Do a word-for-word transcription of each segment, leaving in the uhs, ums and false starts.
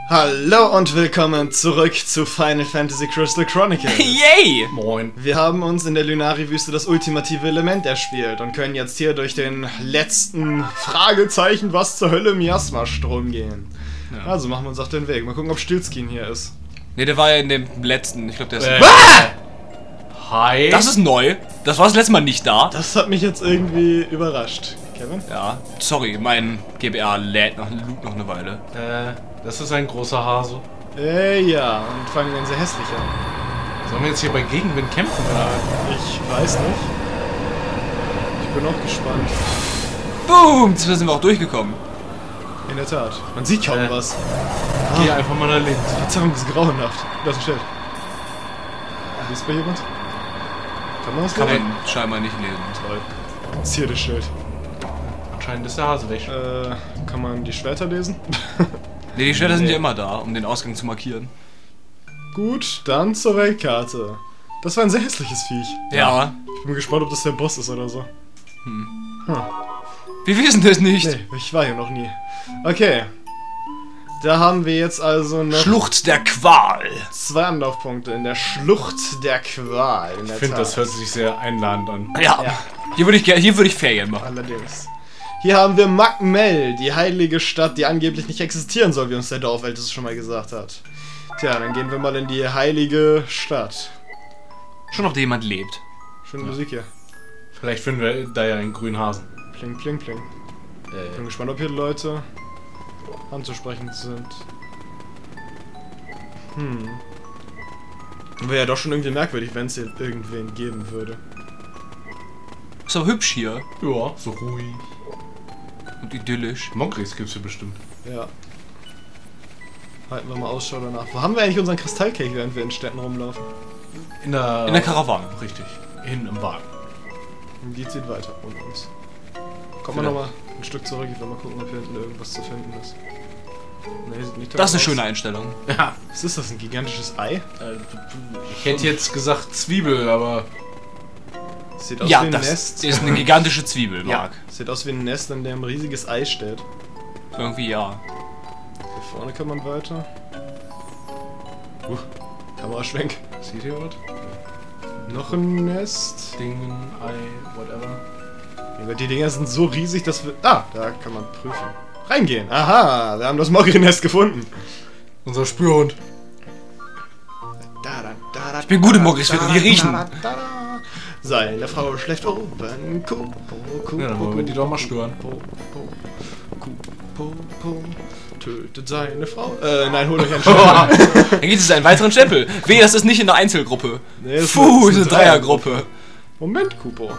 Hallo und willkommen zurück zu Final Fantasy Crystal Chronicles. Yay! Moin. Wir haben uns in der Lunari-Wüste das ultimative Element erspielt und können jetzt hier durch den letzten Fragezeichen, was zur Hölle, Miasma-Strom gehen. Ja. Also machen wir uns auf den Weg. Mal gucken, ob Stilzkin hier ist. Ne, der war ja in dem letzten. Ich glaube, der ist. Äh. Ah! Hi. Das ist neu. Das war das letzte Mal nicht da. Das hat mich jetzt irgendwie überrascht. Kevin? Ja. Sorry, mein G B A lädt noch, loopt noch eine Weile. Äh, das ist ein großer Hase. Äh, ja. Und vor allem ein sehr hässlicher. Sollen wir jetzt hier bei Gegenwind kämpfen? Oder? Ich weiß nicht. Ich bin auch gespannt. Boom! Da sind wir auch durchgekommen. In der Tat. Man sieht kaum Äh. was. Geh einfach mal nach links. Die Verzerrung ist grauenhaft. Da ist ein Schild. Liest bei jemand? Kann man das Kann lesen? man scheinbar nicht lesen. Toll. Das ist hier das Schild. Anscheinend ist der Hase weg. Äh, kann man die Schwerter lesen? Ne, die Schwerter sind ja immer da, um den Ausgang zu markieren. Gut, dann zur Weltkarte. Das war ein sehr hässliches Viech. Ja. Ich bin gespannt, ob das der Boss ist oder so. Hm. Hm. Wir wissen das nicht. Nee, ich war hier noch nie. Okay. Da haben wir jetzt also noch Schlucht der Qual. zwei Anlaufpunkte in der Schlucht der Qual. In der Ich finde, Tat. das hört sich sehr einladend an. Ja. Ja. Hier würde ich, ger- hier würde ich Ferien machen. Allerdings. Hier haben wir Makmel, die heilige Stadt, die angeblich nicht existieren soll, wie uns der Dorfälteste schon mal gesagt hat. Tja, dann gehen wir mal in die heilige Stadt. Schon ob da jemand lebt. Schöne Musik hier. Vielleicht finden wir da ja einen grünen Hasen. Pling, pling, pling. Äh, Bin gespannt, ob hier Leute anzusprechen sind. Hm. Wäre ja doch schon irgendwie merkwürdig, wenn es hier irgendwen geben würde. Ist aber hübsch hier. ja, so ruhig. Und idyllisch. Mokris gibt's hier bestimmt. Ja. Halten wir mal Ausschau danach. Wo haben wir eigentlich unseren Kristallkelch, während wir in Städten rumlaufen? In der... In der Karawane. Richtig. Hinten im Wagen. Und die zieht weiter um uns. Kommt mal Vielleicht. nochmal ein Stück zurück, ich will mal gucken, ob hier hinten irgendwas zu finden ist. Nee, sieht nicht Das ist eine aus. schöne Einstellung. Ja. Was ist das, ein gigantisches Ei? Äh, ich hätte jetzt gesagt Zwiebel, aber... Sieht aus Ja, wie ein das Nest. ist eine gigantische Zwiebel, Ja. Marc. Sieht aus wie ein Nest, in dem ein riesiges Ei steht. Irgendwie ja. Hier vorne kann man weiter. Uh, Kameraschwenk. Seht ihr was? Noch ein Nest. Dingen, Ei, whatever. Aber die Dinger sind so riesig, dass wir... Ah, da kann man prüfen. Reingehen. Aha, wir haben das Mogri-Nest gefunden. Unser Spürhund. Ich bin gut im Mogris, wir können die riechen. Seine Frau schläft oben. Kupo, Kupo, Ja, dann wollen wir die doch mal stören. Kupo, Kupo, Kupo, tötet seine Frau. Äh, nein, hol euch einen Schwamm. Dann geht es einen weiteren Stempel. Wehe, das ist nicht in einer Einzelgruppe. Nee, das ist Puh, eine- ist eine Dreiergruppe. Moment, Kupo.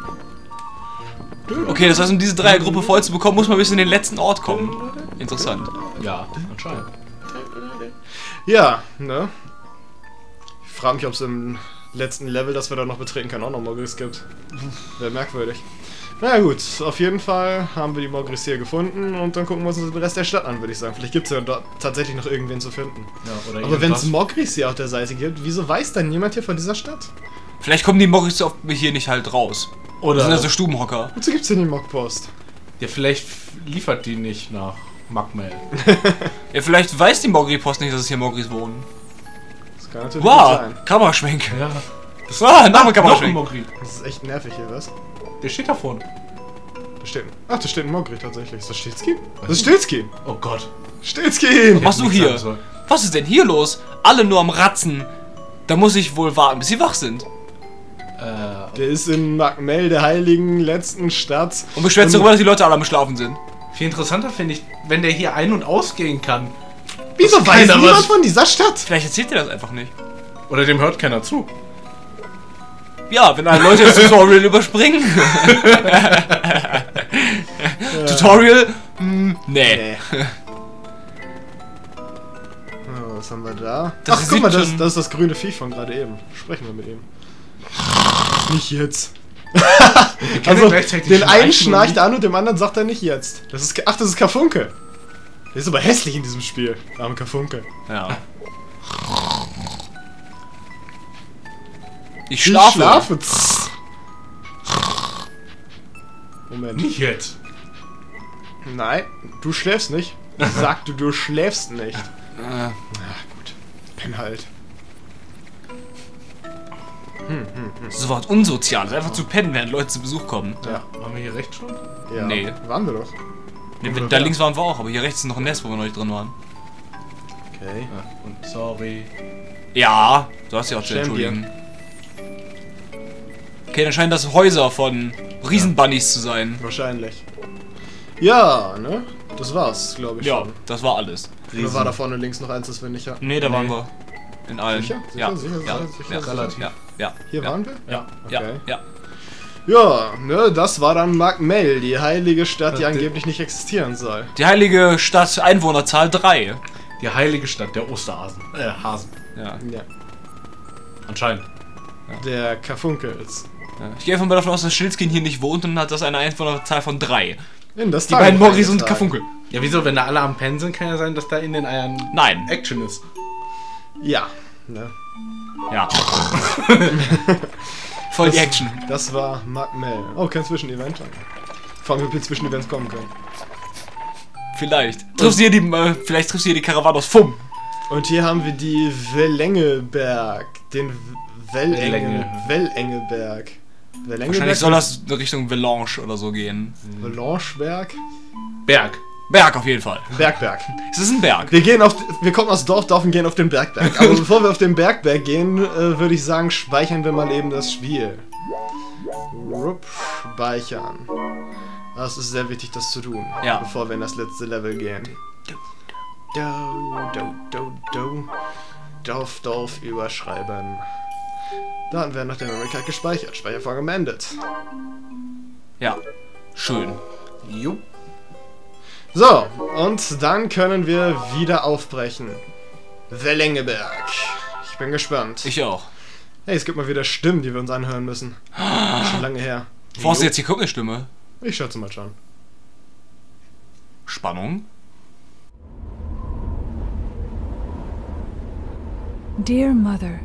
Okay, das heißt, um diese Dreiergruppe voll zu bekommen, muss man bis in den letzten Ort kommen. Interessant. Ja, anscheinend. Ja, ne? Ich frage mich, ob es im letzten Level, das wir da noch betreten können, auch noch Mogris gibt. Wäre merkwürdig. Na ja, gut, auf jeden Fall haben wir die Mogris hier gefunden und dann gucken wir uns den Rest der Stadt an, würde ich sagen. Vielleicht gibt es ja dort tatsächlich noch irgendwen zu finden. Ja, oder Aber wenn es irgendwas. Mogris hier auf der Seite gibt, wieso weiß dann niemand hier von dieser Stadt? Vielleicht kommen die Morris auf- hier nicht halt raus. Oder... Das sind also Stubenhocker. Wozu gibt es denn die Mogpost? Ja, vielleicht liefert die nicht nach Makmel. Ja, vielleicht weiß die Mogri-Post nicht, dass es hier Mogris wohnen. Das kann natürlich Wow, sein. Kameraschwenk. Ja. Ah, noch ein Noch ein Kameraschwenk. Mogri. Das ist echt nervig hier, was? Der steht da vorne. Da steht, ach, da steht ein Mogri tatsächlich. Ist das Stilzkin? Das ist Stilzkin! Oh Gott. Stilzkin! Was machst du Nichts hier? sagen sollen. Was ist denn hier los? Alle nur am Ratzen. Da muss ich wohl warten, bis sie wach sind. Äh, Der ist in Makmel, der heiligen letzten Stadt. Und beschwert sich darüber, dass die Leute alle am Schlafen sind. viel interessanter finde ich, wenn der hier ein- und ausgehen kann. Wieso Das weiß keiner niemand was- von dieser Stadt? Vielleicht erzählt ihr das einfach nicht. Oder dem hört keiner zu. Ja, wenn alle Leute das Tutorial überspringen. Tutorial? Hm, nee. Oh, was haben wir da? Das Ach, guck sieht mal, das, schon- das ist das grüne Vieh von gerade eben. Sprechen wir mit ihm. Nicht jetzt. können Also, gleichzeitig den schnarchen einen und schnarcht nicht- er an und dem anderen sagt er nicht jetzt. Das ist, ach, das ist Karfunkel. Der ist aber hässlich in diesem Spiel. Arme Karfunkel. Ja. Ich schlafe. Ich schlafe. Tss. Moment. Nicht jetzt. Nein, du schläfst nicht. Ich sagte, du schläfst nicht. Äh, gut. Penn halt. so was Unsoziales. Einfach zu pennen, während Leute zu Besuch kommen. Ja. Waren wir hier rechts schon? Ja. Nee. Waren wir doch. Nee, Oder da da? links waren wir auch, aber hier rechts ist noch ein Nest, wo wir noch nicht drin waren. Okay. Ja, und sorry. Ja, du hast ja auch zu Schäm dir. entschuldigen. Okay, dann scheinen das Häuser von Riesenbunnies zu sein. Wahrscheinlich. Ja, ne? Das war's, glaube ich Ja, schon. das war alles. Oder war da vorne links noch eins, das wir nicht hatten? Nee, da waren Nee. wir. In allen. Sicher? Sicher? Ja, Sicher? ja, Sicher? Sicher? ja, Sicher? relativ. Ja, ja. Hier ja, waren wir? Ja. Ja, Okay. ja. Ja, ne, das war dann Magmell, die heilige Stadt, die Ja, angeblich nicht existieren soll. Die heilige Stadt Einwohnerzahl drei. Die heilige Stadt der Osterhasen. Äh, Hasen. Ja. Ja. Anscheinend. Der Karfunkels. Ja. Ich gehe einfach mal davon aus, dass Schildskin hier nicht wohnt und hat das eine Einwohnerzahl von drei. In das Die beiden Tagebuch Morris und eingetragen. Karfunkel. Ja, wieso? Wenn da alle am Pennen sind, kann ja sein, dass da in den Eiern Nein. Action ist. Ja, ne. Ja. Voll die Action. Das war Magmell. Oh, kein Zwischenevent. Vor allem, ob wir Zwischenevents kommen können. Vielleicht. Triffst du hier die, äh, vielleicht triffst du hier die Karawane aus Fumm. Und hier haben wir die Wellengeberg. Den Wellenge, Wellenge. Wellengeberg. Wellengeberg? Wahrscheinlich soll das in Richtung Velange oder so gehen. Velangeberg? Berg. Berg auf jeden Fall. Bergberg. Es ist ein Berg. Wir gehen auf, wir kommen aus Dorfdorf und gehen auf den Bergberg. Aber bevor wir auf den Bergberg gehen, äh, würde ich sagen, speichern wir mal eben das Spiel. Rup, speichern. Das ist sehr wichtig, das zu tun, Ja. bevor wir in das letzte Level gehen. Do, do, do, do. Dorf, Dorf überschreiben. Daten werden nach der Memory Card gespeichert. Speichervorgang beendet. Ja. Schön. Jo. So, und dann können wir wieder aufbrechen. Wellengeberg. Ich bin gespannt. Ich auch. Hey, es gibt mal wieder Stimmen, die wir uns anhören müssen. Schon lange her. Wo hast du jetzt die Kuppelstimme? Ich schätze mal schon. Spannung. Dear Mother,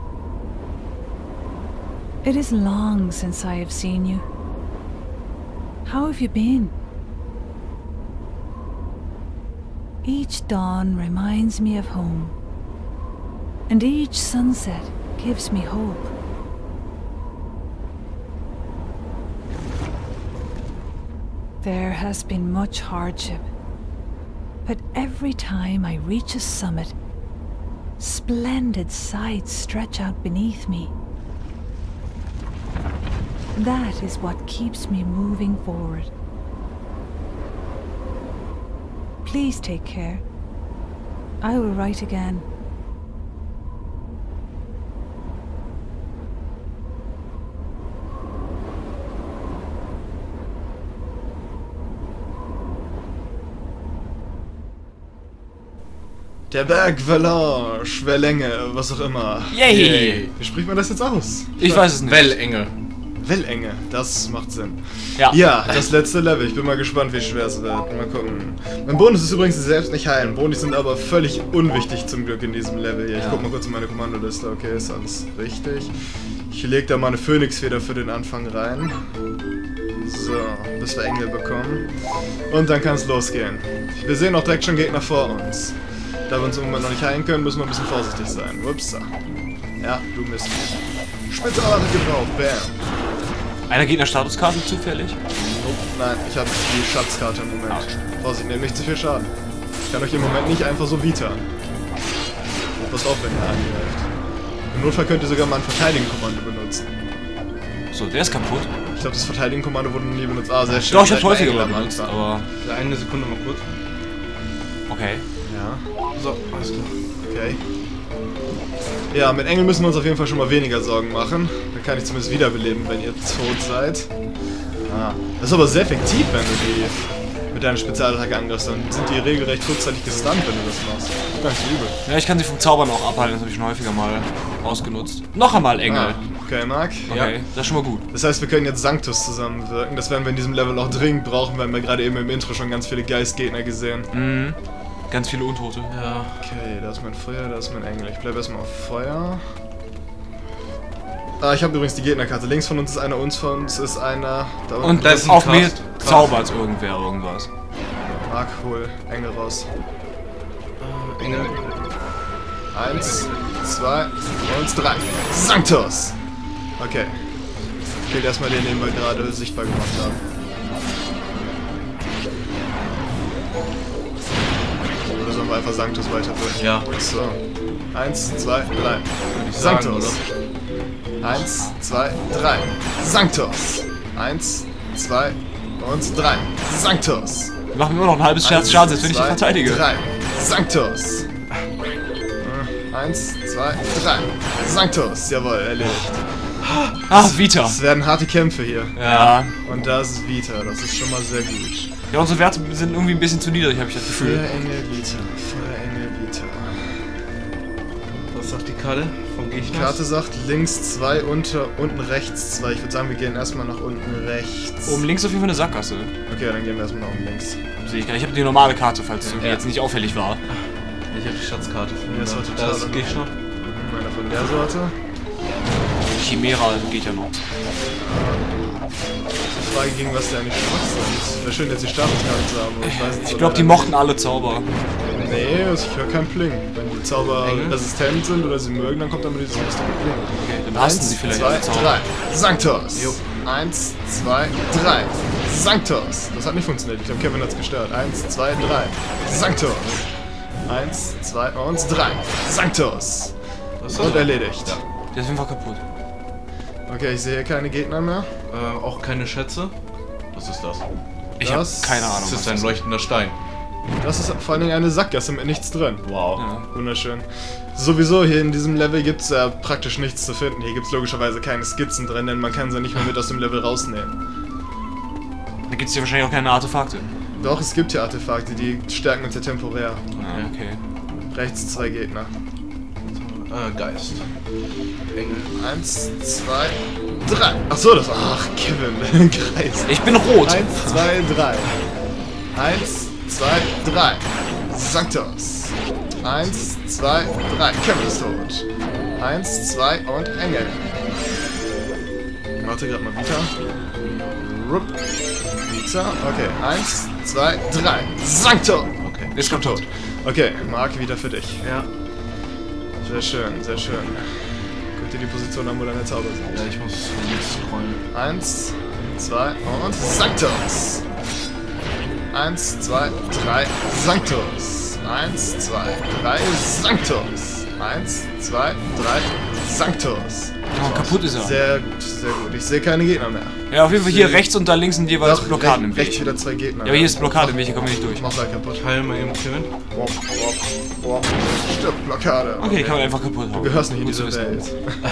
it is long since I have seen you. How have you been? Each dawn reminds me of home, and each sunset gives me hope. There has been much hardship, but every time I reach a summit, splendid sights stretch out beneath me. That is what keeps me moving forward. Please take care. I will write again. Der Berg Velange, Wellenge, was auch immer. Yay! Wie spricht man das jetzt aus? Ich weiß es nicht. Wellenge. Wellenge, das macht Sinn. Ja. Ja, das letzte Level. Ich bin mal gespannt, wie schwer es wird. Mal gucken. Mein Bonus ist übrigens selbst nicht heilen. Bonis sind aber völlig unwichtig zum Glück in diesem Level hier. Ich Ja. guck mal kurz in meine Kommandoliste. Okay, ist alles richtig. Ich leg da mal eine Phönixfeder für den Anfang rein. So, bis wir Engel bekommen. Und dann kann es losgehen. Wir sehen auch direkt schon Gegner vor uns. Da wir uns im Moment noch nicht heilen können, müssen wir ein bisschen vorsichtig sein. Upsa. Ja, du Mist. Spezialwaffe gebraucht. Bam. Einer geht nach Statuskarte zufällig. Oh, nein, ich habe die Schatzkarte im Moment. Vorsicht, nehmt nicht zu viel Schaden. Ich kann euch im Moment nicht einfach so wietern. Passt auf, wenn ihr angreift. Im Notfall könnt ihr sogar mal ein Verteidigen-Kommando benutzen. So, der ist kaputt. Ich glaube, das Verteidigen-Kommando wurde noch nie benutzt. Ah, sehr schön. Doch, ich hab's Seid häufiger mal mal Engel benutzt, am Anfang. aber... Ja, eine Sekunde mal kurz. Okay. Ja, So, alles klar. okay. Ja, mit Engel müssen wir uns auf jeden Fall schon mal weniger Sorgen machen. Dann kann ich zumindest wiederbeleben, wenn ihr tot seid. Ah, das ist aber sehr effektiv, wenn du die mit deiner Spezialattacke angreifst. Dann sind die regelrecht kurzzeitig gestunt, wenn du das machst. Gar nicht so übel. Ja, ich kann sie vom Zaubern auch abhalten, das habe ich schon häufiger mal ausgenutzt. Noch einmal Engel. Ah, okay, Marc. Okay, das ist schon mal gut. Das heißt, wir können jetzt Sanctus zusammenwirken. Das werden wir in diesem Level auch dringend brauchen, weil wir gerade eben im Intro schon ganz viele Geistgegner gesehen. Mhm. Ganz viele Untote. Ja. Okay, da ist mein Feuer, da ist mein Engel. Ich bleibe erstmal auf Feuer. Ah, ich habe übrigens die Gegnerkarte. Links von uns ist einer, uns von uns ist einer. Da unten Und da ist ein auf mir Cast. zaubert irgendwer irgendwas. Marc, hol Engel raus. Äh, Engel. Eins, zwei und drei. Sanctus! Okay. Killt erstmal den, den wir gerade sichtbar gemacht haben. Oder sollen wir einfach Sanctus weiterführen? Ja. So. Eins, zwei, drei. ich sagen, Sanctus. Eins, zwei, drei. Sanctus. Eins, zwei und drei. Sanctus. Wir machen immer noch ein halbes Scherz Schaden, jetzt wenn ich die zwei, verteidige. Drei. Sanctus. Eins, zwei, drei. Sanctus. Jawohl, erledigt. Ah, Vita. Es werden harte Kämpfe hier. Ja. Und da ist Vita. Das ist schon mal sehr gut. Ja, unsere Werte sind irgendwie ein bisschen zu niedrig, habe ich das Gefühl. Feuerengel Vita. Feuerengel Vita. Was sagt die Karte vom Gegner? Die Karte sagt links zwei, unter, unten rechts zwei. Ich würde sagen, wir gehen erstmal nach unten rechts. Oben links auf jeden Fall eine Sackgasse. Okay, dann gehen wir erstmal nach unten links. Sehe ich gar nicht. Ich habe die normale Karte, falls es irgendwie Ja. jetzt nicht auffällig war. Ich habe die Schatzkarte. Ja, das war total Da ist Gegner. Mhm, einer von der Sorte. Chimera geht ja noch. Die Frage gegen was der eigentlich schwach sind. Wäre schön, jetzt die Statuskarte zu haben. aber Ich, weiß nicht, Ich ob glaube, die er- mochten alle Zauber. Nee, also ich höre keinen Pling. Wenn die Zauber Engel? resistent sind oder sie mögen, dann kommt damit dieses lustige Pling. Okay, dann hassen sie vielleicht zwei, alle Zauber. drei. Sanctus. Jo. Eins, zwei, drei. Sanctus. Das hat nicht funktioniert. Ich glaube, Kevin hat's gestört. Eins, zwei, drei. Sanctus. Eins, zwei und drei. Sanctus. Was Und erledigt. Ja. Der ist auf jeden Fall kaputt. Okay, ich sehe hier keine Gegner mehr. Äh, auch keine Schätze. Was ist das? Ich habe Das- keine Ahnung. Das was ist ein leuchtender Stein. Das ist vor allen Dingen eine Sackgasse mit nichts drin. Wow. Ja. Wunderschön. Sowieso hier in diesem Level gibt es ja praktisch nichts zu finden. Hier gibt es logischerweise keine Skizzen drin, denn man kann sie nicht mehr mit aus dem Level rausnehmen. Da gibt es hier wahrscheinlich auch keine Artefakte. Doch, es gibt hier Artefakte, die stärken uns ja temporär. Ah, okay. Rechts zwei Gegner. Äh, Geist. Engel. Eins, zwei, drei. Ach so, das war... Ach, Kevin. Kreis. Ich bin rot. Eins, zwei, drei. Eins, zwei, drei. Sanctus. Eins, zwei, drei. Kevin ist tot. Eins, zwei und Engel. Warte gerade mal Vita. Rupp. Vita. Okay. Eins, zwei, drei. Sanctus. Okay. Ist kaputt. Okay, Marc, wieder für dich. Ja. Sehr schön, sehr schön. Guck dir die Position an, wo deine Zauber sind. Ja, ich muss links scrollen. Eins, zwei und Sanctus. Eins, zwei, drei, Sanctus. Eins, zwei, drei, Sanctus. Eins, zwei, drei, Sanctus. Oh, kaputt ist er. Sehr gut, sehr gut. Ich sehe keine Gegner mehr. Ja, auf jeden Fall hier rechts und da links sind jeweils Doch, Blockaden rech- im Weg. rechts wieder zwei Gegner. Ja, aber hier ist Blockade im Weg, hier kommen wir nicht durch. Mach da kaputt. Ich heile mal eben Kevin. Wop, wop, wop. Stirb, Blockade. Okay, die kann man einfach kaputt hauen. Du gehörst nicht in Gut zu diese wissen.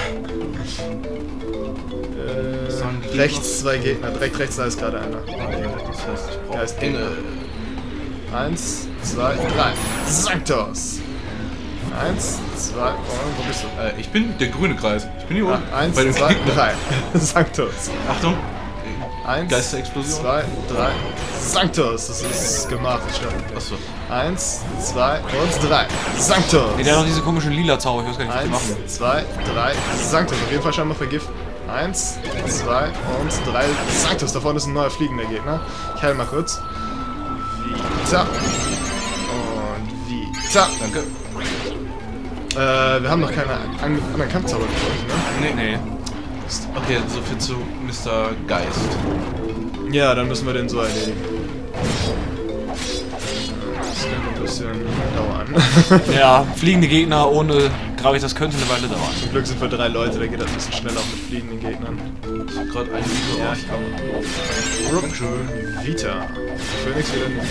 Welt. Sagen die äh, rechts zwei Gegner. Direkt rechts, da ist gerade einer. Okay, das heißt, ich brauche Geist- Engel. Eins, zwei, drei. Sanctus. Eins, zwei, und wo bist du? Äh, ich bin der grüne Kreis. Ich bin hier unten. Ah, eins, bei den zwei, Gegnern. drei. Sanctus. Achtung. Eins, Geisterexplosion. zwei, drei. Sanctus. Das ist gemacht. Das stimmt. Achso. Eins, zwei und drei. Sanctus. Nee, der hat noch diese komischen lila Zauber, ich weiß gar nicht, was die Eins, machen. zwei, drei. Sanctus. Auf jeden Fall scheinbar vergiften. Eins, zwei und drei. Sanctus. Da vorne ist ein neuer fliegender Gegner. Ich heile mal kurz. Vita. Und Vita. Danke. Äh, wir haben noch keine an anderen Kampfzauber gefunden, ne? Nee. Nee. Okay, so viel zu Mister Geist. Ja, dann müssen wir den so erledigen. Das könnte ein bisschen dauern. Ja, fliegende Gegner ohne Gravitas könnte eine Weile dauern. Zum Glück sind wir drei Leute, da geht das ein bisschen schneller auch mit fliegenden Gegnern. Ich hab gerade ein Video Ja, raus. ich komme. Dankeschön. Vita. Phoenix wieder in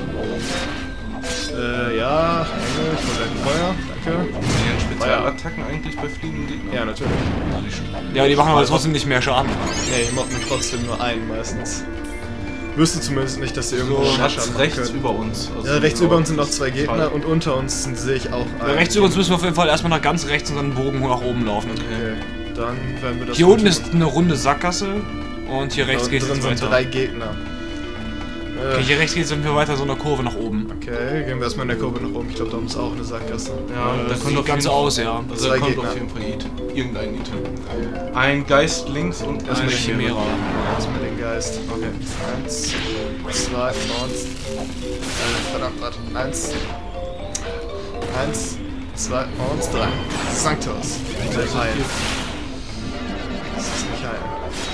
Äh, ja, Engel, ich hol dein Feuer. Danke. Funktionieren Spezialattacken eigentlich bei fliegenden Gegnern? Ja, natürlich. Ja, die machen aber trotzdem nicht mehr Schaden. Nee, die mocken trotzdem nur einen meistens. Wüsste zumindest nicht, dass sie irgendwo So, mehr Schatz Schaden machen rechts können. über uns. Also Ja, rechts so über uns sind noch zwei Gegner zwei. und unter uns sind- sehe ich auch einen. Rechts über uns müssen wir auf jeden Fall erstmal nach ganz rechts und dann einen Bogen nach oben laufen. Okay, dann werden wir das... Hier unten tun. ist eine runde Sackgasse und hier rechts Da geht es drin jetzt sind weiter. drei Gegner. Okay, Äh, hier rechts geht es dann weiter so eine Kurve nach oben. okay, gehen wir erstmal in der Kurve nach oben. Ich glaube, da ist auch eine Sackgasse. Ja, Äh, da sieht kommt auf ganz jeden aus, ja. Also Zwei da kommt Gegner. auf jeden Fall Item. Irgendein Item. Ein Geist links und Erstmal eine die Chimera. Chimera. Erstmal den Geist. Okay. Eins, zwei und... Äh, verdammt, warte. Eins... Eins, zwei und drei. Sanctus. Bitte heilen. Das ist nicht heilen.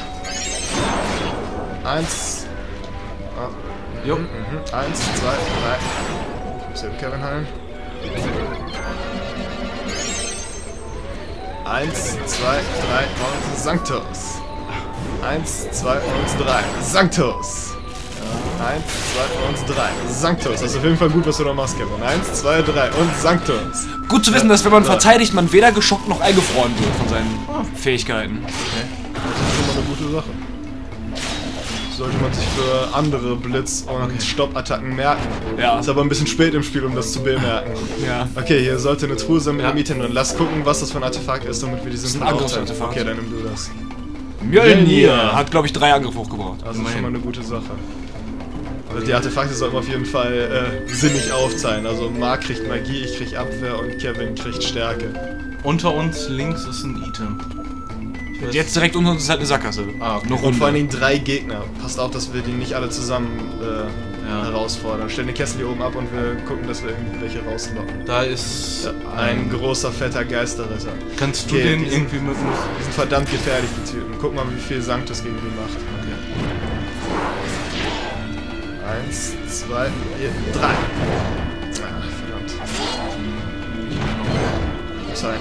Eins. Ah. Jo. Mhm. Eins, zwei, drei. Ich muss eben Kevin heilen. Eins, zwei, drei und Sanctus. Eins, zwei und drei. Sanctus. Eins, zwei und drei. Sanctus. Das ist auf jeden Fall gut, was du da machst, Kevin. Eins, zwei, drei und Sanctus. Gut zu wissen, dass wenn man verteidigt, man weder geschockt noch eingefroren wird von seinen Fähigkeiten. Okay. Das ist schon mal eine gute Sache. Sollte man sich für andere Blitz- und Okay. Stoppattacken merken. Ja. Ist aber ein bisschen spät im Spiel, um das zu bemerken. Ja. Okay, hier sollte eine Truhe sein mit Ja. dem Item drin. Lass gucken, was das für ein Artefakt ist, damit wir diesen ist ein Verlauf Angriffsartefakt. Okay, dann nimm du das. Mjölnir hat, glaube ich, drei Angriffe hochgebracht. Also schon mal eine gute Sache. Also die Artefakte sollten auf jeden Fall äh, sinnig aufzeigen. Also Mark kriegt Magie, ich krieg Abwehr und Kevin kriegt Stärke. Unter uns links ist ein Item. Ich weiß- Jetzt direkt unter uns ist halt eine Sackgasse. Ah, okay. Eine Und vor allen Runde. Dingen drei Gegner. Passt auf, dass wir die nicht alle zusammen äh, Ja. herausfordern. Stellen die Kessel hier oben ab und wir gucken, dass wir irgendwelche rauslocken. Da ist Ein großer, fetter Geisterritter. Kannst du Okay, den die sind- irgendwie mit... Die sind verdammt gefährlich, die Typen. Guck mal, wie viel Sanctus gegen die macht. Okay. Eins, zwei, vier, drei. Ach, verdammt. Sorry.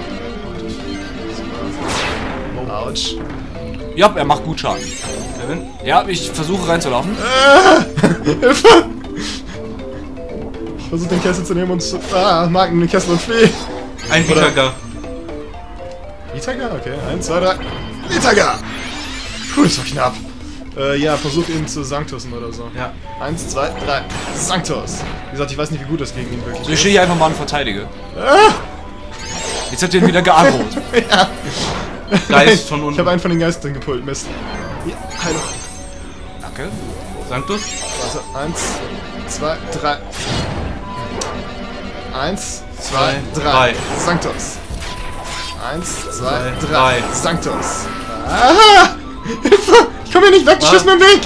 Autsch. Ja, er macht gut Schaden. Kevin? Ja, ich versuche reinzulaufen. Hilfe! Ich versuche den Kessel zu nehmen und zu... Ah, Mark, nimm den Kessel und flieh! Ein Oder- Vitaga. Litaga, okay. Eins, zwei, drei. Litaga! Puh, das war knapp. Äh, ja, versuch ihn zu Sanctusen oder so. Ja. Eins, zwei, drei. Sanctus! Wie gesagt, ich weiß nicht, wie gut das gegen ihn wirklich So, ich ist. stehe hier einfach mal und verteidige. Ah! Jetzt habt ihr ihn wieder geagrot. Ja. Geist von unten. Ich habe einen von den Geistern gepult, Mist. Ja, hallo. Danke. Sanctus? Also, eins, zwei, drei. Eins, zwei, Zwei, drei. drei. Sanctus. Eins, zwei, Zwei, drei. drei. Sanctus. Ah! Hilfe! Ich komme hier nicht weg, du stehst mir im Weg!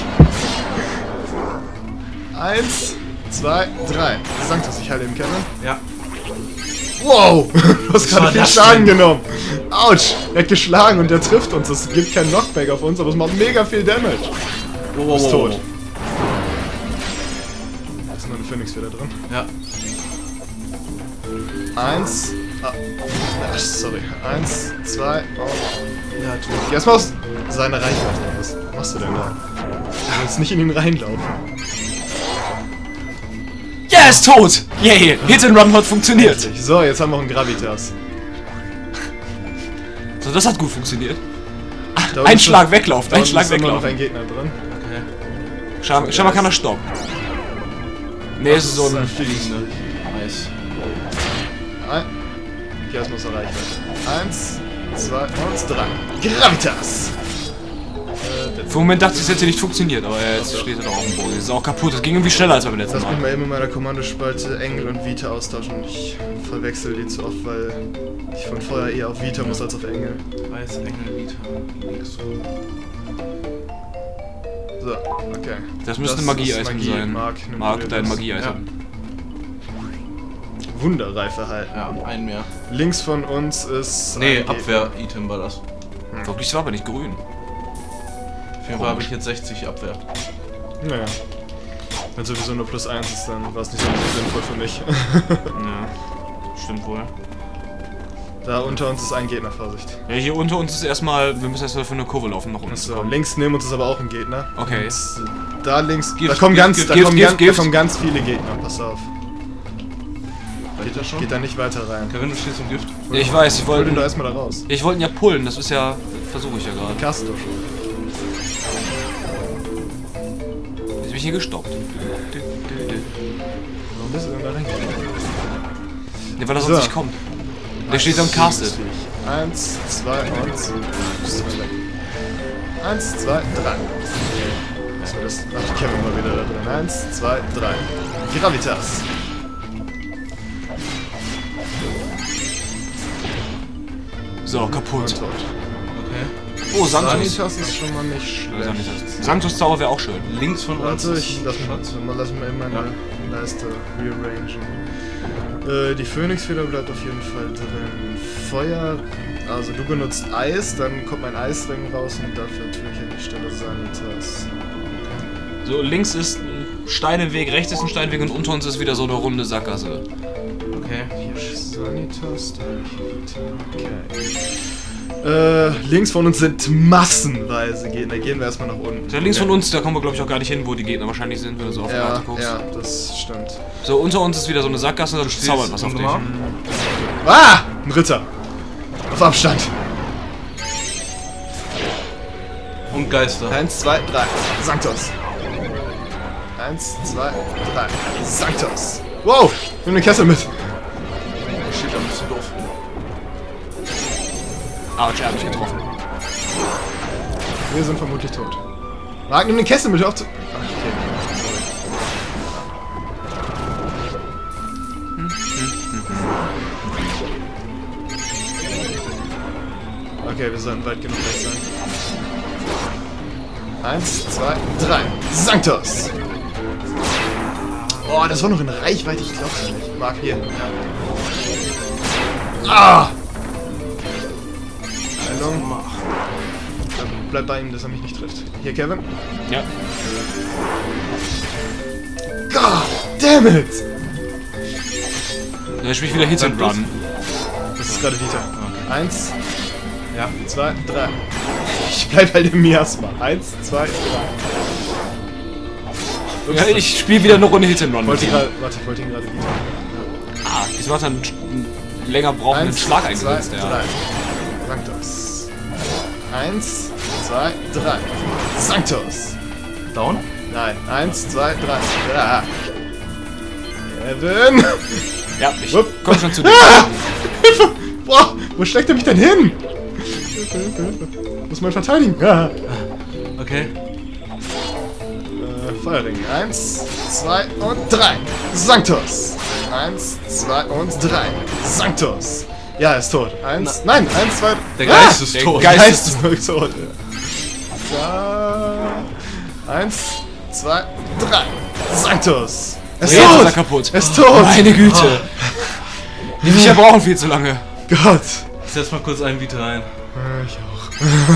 Eins, zwei, drei. Sanctus, ich halte den Kevin. Ja. Wow! Du hast war gerade viel das Schaden denn? genommen. Autsch! Er hat geschlagen und der trifft uns. Das gibt keinen Knockback auf uns, aber es macht mega viel Damage. Oh, oh, Ist oh, tot. oh. Da ist noch eine Phoenix wieder drin. Ja. Eins. Ah. Ah, sorry. Eins, zwei. Oh. Ja, tot. Geh erstmal aus seiner Reichweite. Was machst du denn da? Du willst nicht in ihn reinlaufen. Ja, er ist tot! Yay! Hit and Run hat funktioniert. So, jetzt haben wir auch einen Gravitas. So, das hat gut funktioniert. Da Ein unten- Schlag weglaufen, da ein unten Schlag ist immer noch weglaufen. ein Gegner drin. Okay. Scheinbar, scheinbar kann er stoppen. Nee, es ist so ein... Fliegende. Nice. Ein. Geh erstmal aus der Reichweite. Eins, zwei und drei. Gravitas! Äh, Für den Moment dachte ich, es hätte nicht funktioniert, aber jetzt steht er doch auf dem Boden. Ist auch kaputt. Das ging irgendwie schneller als beim letzten Lass mich Mal. mal eben in meiner Kommandospalte Engel und Vita austauschen. Ich verwechsel die zu oft, weil ich von vorher eher auf Vita muss als auf Engel. Weiß, Engel, Vita. Nix. So, okay. Das müsste ein ist Magie-Item Magie. sein. Mark, nimm Mark, dir dein das. Magie-Item. Wunderreife halten. Ja, ein mehr. Links von uns ist. Nee, ein Gegner. Abwehr-Item war das. Wirklich, das war aber nicht grün. Auf jeden Fall habe ich jetzt sechzig Abwehr. Naja. Wenn sowieso nur plus eins ist, dann war es nicht so sinnvoll für mich. Ja, stimmt wohl. Da unter uns ist ein Gegner, Vorsicht. Ja, hier unter uns ist erstmal, wir müssen erstmal für eine Kurve laufen, nach unten zu So, kommen. links neben uns ist aber auch ein Gegner. Okay. Und da links, Gift, da kommen Gift, ganz, Gift, da Gift, kommen, Gift, ganz, Gift. da kommen ganz viele Gegner, pass auf. Geht das schon? Geht da nicht weiter rein. Kevin, du stehst im Gift. Ja, ich weiß, ich Hol den doch wollte erstmal da raus. ich wollte ihn ja pullen, das ist ja, versuche ich ja gerade. Castor. Jetzt bin ich hier gestoppt. Warum bist du denn da reingegangen? Ne, weil er sonst nicht kommt. Der steht am Castet. Eins, zwei und... Eins, zwei, drei. So, das macht Kevin mal wieder da drin. Eins, zwei, drei. Gravitas. So, kaputt. Und tot. Okay. Oh, Sanctus. Sanitas ist schon mal nicht schlecht. Sanctus Zauber wäre auch schön. Links von uns Warte, ist ich ein lass Schatz. mich, mal, lass mich mal eben meine Ja. Leiste rearrangen. Äh, die Phönixfeder bleibt auf jeden Fall drin. Feuer, also du benutzt Eis, dann kommt mein Eisring raus und dafür tue ich an die Stelle Sanitas. So, links ist ein Steineweg, rechts ist ein Steinweg und unter uns ist wieder so eine runde Sackgasse. Okay. Hier ist Sanitas, da okay. Äh, links von uns sind massenweise Gegner. Gehen wir erstmal nach unten. Ja, links Ja. von uns, da kommen wir glaube ich auch gar nicht hin, wo die Gegner wahrscheinlich sind, wenn du so auf die Ja, Karte guckst. ja, das stimmt. So, unter uns ist wieder so eine Sackgasse, da stehst zaubert was auf dich. nochmal? Ah! Ein Ritter. Auf Abstand. Und Geister. Eins, zwei, drei. Sanctus. Eins, zwei, drei. Sanctus. Wow! Nimm den Kessel mit. Shit, da bist du doof. Ah, ich hab mich getroffen. Wir sind vermutlich tot. Marc, nimm den Kessel mit, hör auf zu... Ach, okay. Okay, wir sollten weit genug weg sein. Eins, zwei, drei. Sanctus! Oh, das war noch in Reichweite, ich glaub's nicht. Marc, hier. Ah! Heilung. Bleib bei ihm, dass er mich nicht trifft. Hier, Kevin. Ja. God damn it! Da spiele ich wieder Hit and Run. Das ist gerade Vita. Eins, Ja. zwei, drei. Ich bleib halt im Miasma. Eins, zwei, drei. Ja, ich spiele wieder eine Runde Hit and Run. Wollte mit ich ihm. gerade, warte, ich wollte ihn gerade Vita. Ah, diesmal hat er einen, einen länger brauchenden Eins, Schlag zwei, eingesetzt, ja. drei. Sanctus. Eins, zwei, drei. Sanctus. Down? Nein. Eins, zwei, drei. Ja. Kevin. Ja, ich Wupp. komm schon zu dir. Ah! Hilfe! Boah, wo steckt er mich denn hin? Hilfe, Hilfe, Hilfe. Muss man verteidigen. Ah. Okay. Äh, Feuerring. Eins, zwei und drei. Sanctus. Eins, zwei und drei. Sanctus. Ja, er ist tot. Eins, nein, eins, zwei. Der Geist Ah! ist der tot. Geist- Geist ist wirklich tot. Ja. Eins, zwei, drei. Sanctus. Er ist Jetzt ist er tot. kaputt. Er ist tot. Meine Güte. Die Viecher brauchen viel zu lange. Gott. Ich setz mal kurz einen Vita rein. Äh, Ich auch.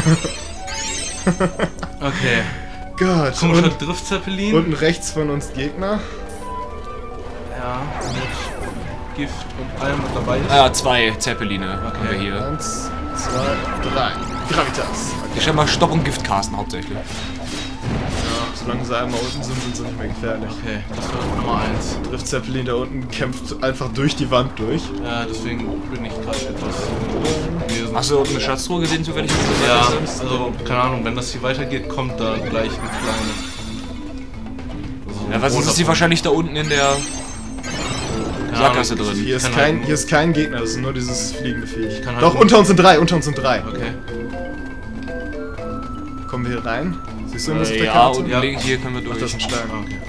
Okay. Gott. Komischer Und Driftzeppelin. unten rechts von uns Gegner. Ja, mit Gift und allem, was dabei ist. Ah, zwei Zeppeline haben wir Okay. hier. Eins, zwei, drei. Gravitas. Ich schreibe mal Stopp und Gift casten hauptsächlich. Ja, solange sie einmal unten sind, sind sie nicht mehr gefährlich. Okay, das war Nummer eins. Drift Zeppelin da unten kämpft einfach durch die Wand durch. Ja, deswegen bin ich gerade etwas gewesen. Hast du dort eine Schatztruhe gesehen, zufällig? Ja, also, keine Ahnung, wenn das hier weitergeht, kommt da gleich eine kleine. Also, Ja, was ist roter die wahrscheinlich da unten in der Keine Sackgasse Ahnung, drin? Hier ist, kann kein, halt- hier ist kein Gegner, das ist nur dieses fliegende Viech. kann halt Doch, nur- unter uns sind drei, unter uns sind drei. Okay. Kommen wir hier rein? Siehst du irgendwas auf Äh, der ja, Karte? und Ja. links hier können wir Ach, durch. das ist ein Stein. Ah, okay.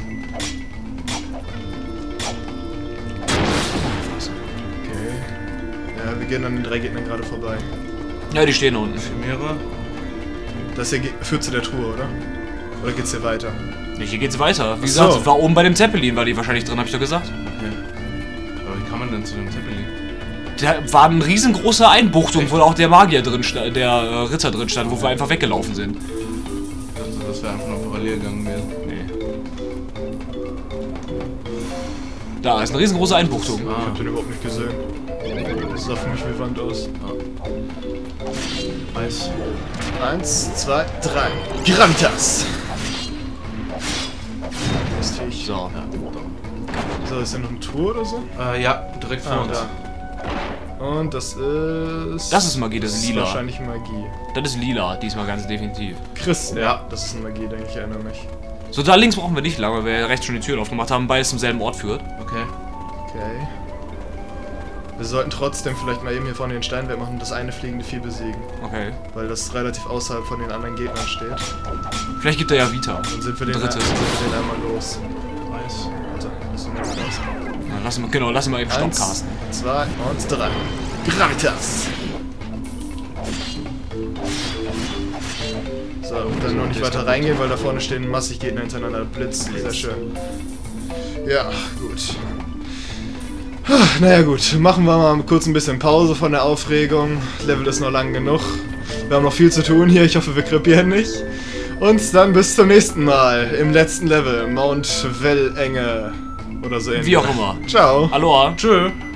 Okay. Ja, wir gehen an den drei Gegnern gerade vorbei. Ja, die stehen da unten. Chimäre. Das hier ge- führt zu der Truhe, oder? Oder geht's hier weiter? Nee, hier geht's weiter. Wie Ach so. gesagt, war oben bei dem Zeppelin, war die wahrscheinlich drin, hab ich doch gesagt. Okay. Aber wie kann man denn zu dem Zeppelin? Da war eine riesengroße Einbuchtung, wo auch der Magier drin stand, der äh, Ritter drin stand, wo wir einfach weggelaufen sind. Also, das wäre einfach nur parallel gegangen wäre. Nee. Da ist eine riesengroße Einbuchtung. Ich Ah, hab den überhaupt nicht gesehen. Das sah für mich wie Wand aus. Eis. Eins, zwei, drei. Gravitas! Das Viech. So. Ja, So, ist hier noch eine Tour oder so? äh, ja, direkt vor Ah, uns. da. Und das ist... Das ist Magie, das ist lila. wahrscheinlich Magie. Das ist lila, diesmal ganz definitiv. Chris, ja, das ist eine Magie, denke ich, erinnere mich. So, da links brauchen wir nicht lang, weil wir ja rechts schon die Türen aufgemacht haben, beides zum selben Ort führt. Okay. Okay. Wir sollten trotzdem vielleicht mal eben hier vorne den Stein wegmachen und das eine fliegende Vieh besiegen. Okay. Weil das relativ außerhalb von den anderen Gegnern steht. Vielleicht gibt er ja Vita. Dann sind wir den, Drittes. sind wir den einmal los. Eis. Warte, das ist raus. Ja, lass mal, genau, lass mal eben Stopp Eins, casten. zwei und drei. Gravitas! So, und dann noch nicht weiter reingehen, weil da vorne stehen massig Gegner hintereinander. Blitz, sehr schön. Ja, gut. Naja gut, machen wir mal kurz ein bisschen Pause von der Aufregung. Level ist noch lang genug. Wir haben noch viel zu tun hier, ich hoffe wir krepieren nicht. Und dann bis zum nächsten Mal im letzten Level, Mount Wellenge oder so ähnlich. Wie auch immer. Ciao. Aloha. Tschö.